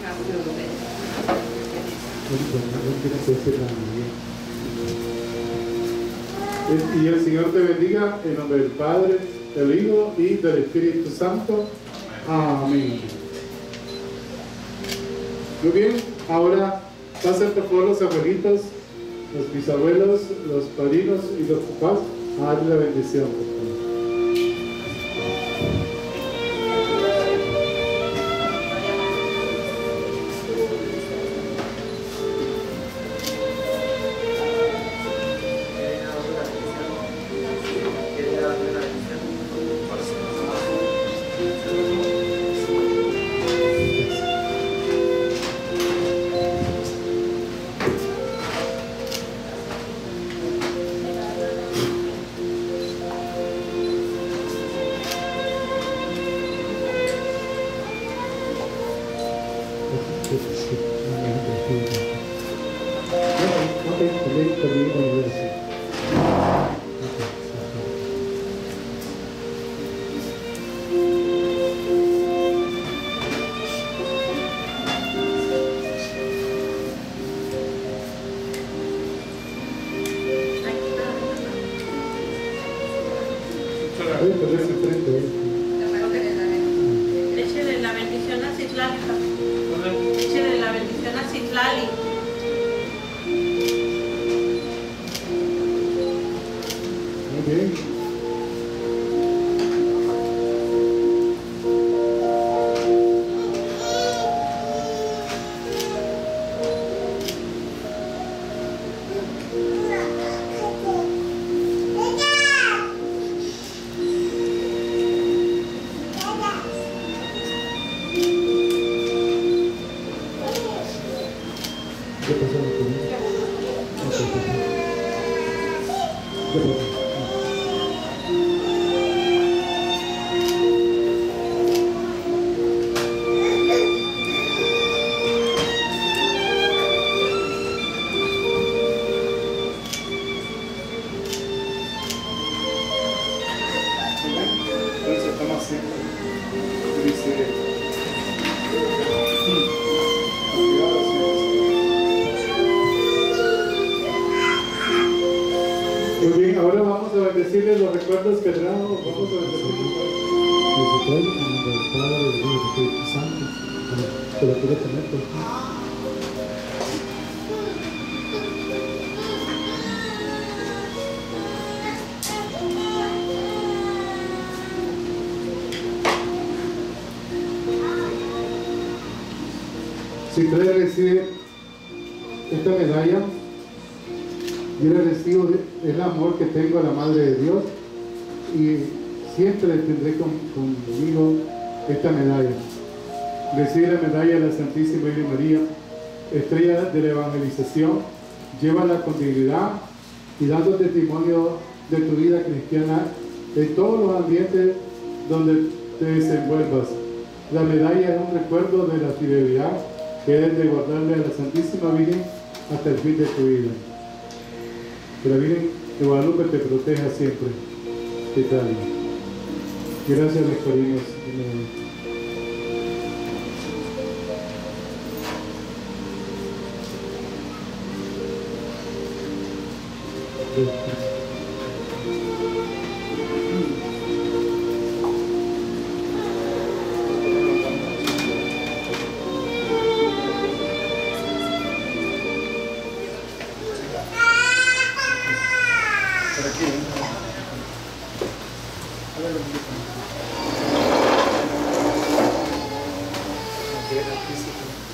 Y el Señor te bendiga en nombre del Padre, del Hijo y del Espíritu Santo. Amén. Muy bien, ahora pasen por favor los abuelitos, los bisabuelos, los padrinos y los papás a darle la bendición, por favor. Échele la bendición a Citlali. Échele la bendición a Citlali. Muy bien. Muy bien, ahora vamos a bendecirles los recuerdos que trajo. Vamos a bendecirles. En nombre del Padre, del Hijo y del Espíritu Santo. ¿Te lo quieres tener, por favor? Si usted recibe esta medalla, yo le recibo el amor que tengo a la Madre de Dios y siempre tendré conmigo esta medalla. Recibe la medalla de la Santísima Virgen María, estrella de la evangelización, llévala con dignidad y dando testimonio de tu vida cristiana en todos los ambientes donde te desenvuelvas. La medalla es un recuerdo de la fidelidad que debes de guardarle a la Santísima Virgen hasta el fin de tu vida. Que la Virgen de Guadalupe te proteja siempre. ¿Qué tal? Gracias, mis cariños. Aquí, sí.